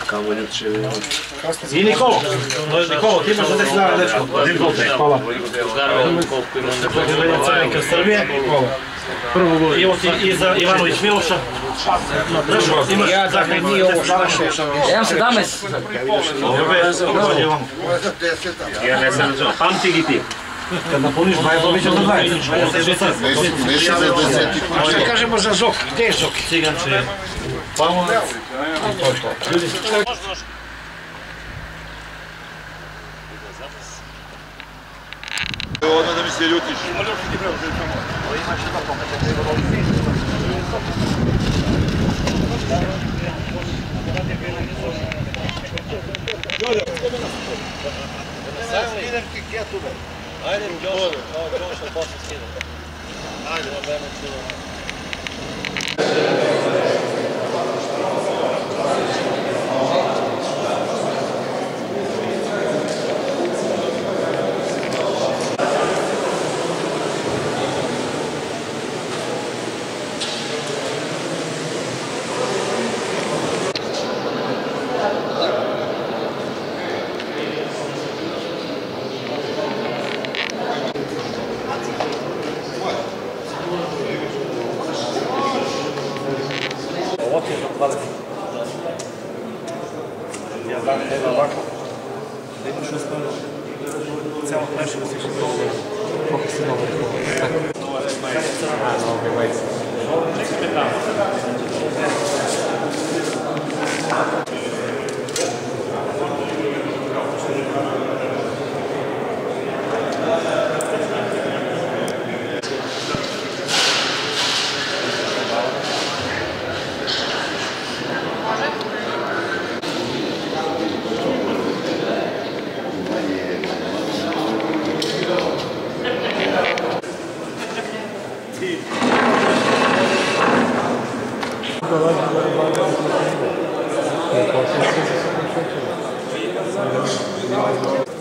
Kamo ljuče. I Nikolo, Nikolo, ti imaš da desi dana nešto. Hvala. Pozdravljena Crvenka Srbije. Prvo gol. Evo ti iza Ivanović Miloša. Ja da ne nije ovo što naše. Evo 17. Ja ne sam razumio. Pamti li ti? Kad napuniš 20, biće do 20. Neće za 20. Šta kažemo za Zoki? Gde je Zoki? Ciganče. Odmah da mi se ljutiš. Ajde, Joša posle skida. Ajde, vreme čuva. Ja znam da je ovako, da imaš uspano celog pleša da si što dobro. Koliko si dobro rekao? Nove majice. Neka me tamo. Thank you.